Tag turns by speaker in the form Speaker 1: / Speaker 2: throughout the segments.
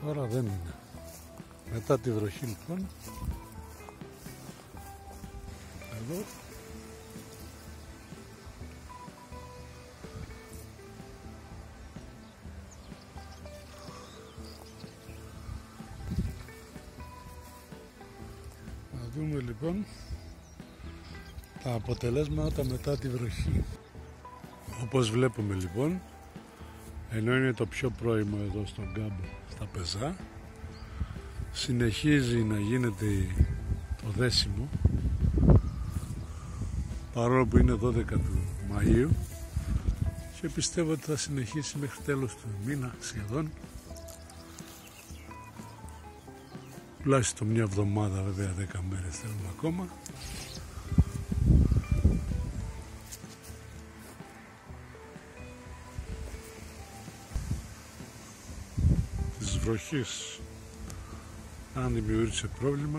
Speaker 1: Τώρα δεν είναι. Μετά τη βροχή λοιπόν, εδώ να δούμε λοιπόν τα αποτελέσματα μετά τη βροχή. Όπως βλέπουμε λοιπόν, ενώ είναι το πιο πρώιμο εδώ στον κάμπο στα πεζά, συνεχίζει να γίνεται το δέσιμο, παρόλο που είναι 12 του Μαΐου, και πιστεύω ότι θα συνεχίσει μέχρι τέλος του μήνα σχεδόν, τουλάχιστον μια εβδομάδα, βέβαια 10 μέρες θέλουμε ακόμα. Της βροχής, αν δημιούργησε πρόβλημα,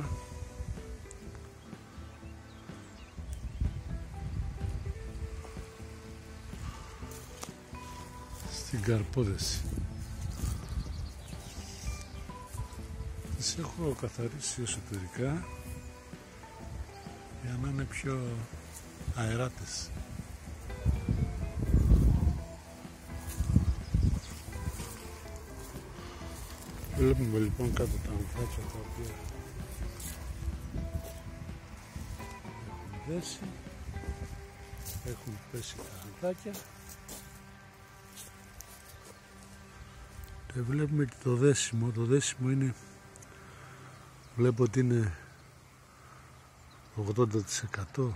Speaker 1: στην καρπόδεση. Τις έχω καθαρίσει εσωτερικά για να είναι πιο αεράτες. Βλέπουμε λοιπόν κάτω τα ανθάκια τα οποία έχουν δέσει, έχουν πέσει τα ανθάκια, και βλέπουμε και το δέσιμο. Το δέσιμο είναι, βλέπω ότι είναι 80%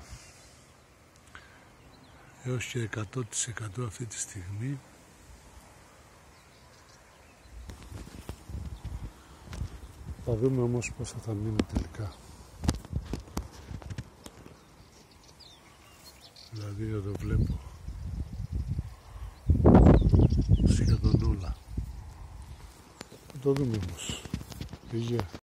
Speaker 1: έως και 100% αυτή τη στιγμή. Θα δούμε όμως πόσα θα μείνει τελικά. Δηλαδή εδώ βλέπω σχεδόν όλα. Θα το δούμε όμως. Πήγε.